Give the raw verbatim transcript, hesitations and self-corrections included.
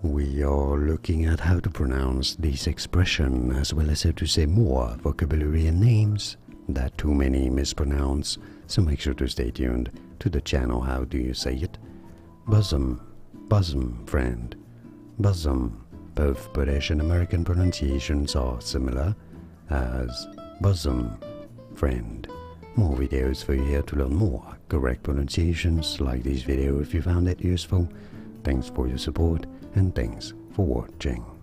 We are looking at how to pronounce this expression as well as how to say more vocabulary and names that too many mispronounce, so make sure to stay tuned to the channel. How do you say it? Bosom, bosom friend, bosom. Both British and American pronunciations are similar as bosom friend. More videos for you here to learn more correct pronunciations. Like this video if you found it useful. Thanks for your support and thanks for watching.